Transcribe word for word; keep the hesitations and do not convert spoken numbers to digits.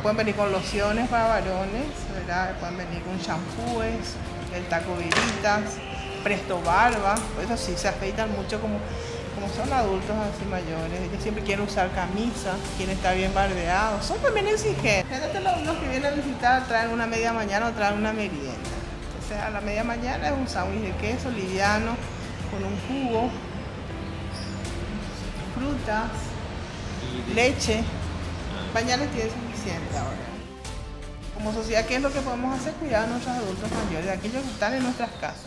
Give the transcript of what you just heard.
pueden venir con lociones para varones, ¿verdad? Pueden venir con shampoos, el taco viritas, presto barba. Eso sí, se afeitan mucho como, como son adultos así mayores. Ellos siempre quieren usar camisa, quieren estar bien barbeados. Son también exigentes. Los, los que vienen a visitar traen una media mañana o traen una merienda. O sea, a la media mañana es un sándwich de queso liviano con un jugo, frutas, leche. Pañales tiene suficiente ahora. Como sociedad, ¿qué es lo que podemos hacer? Cuidar a nuestros adultos mayores, aquellos que están en nuestras casas.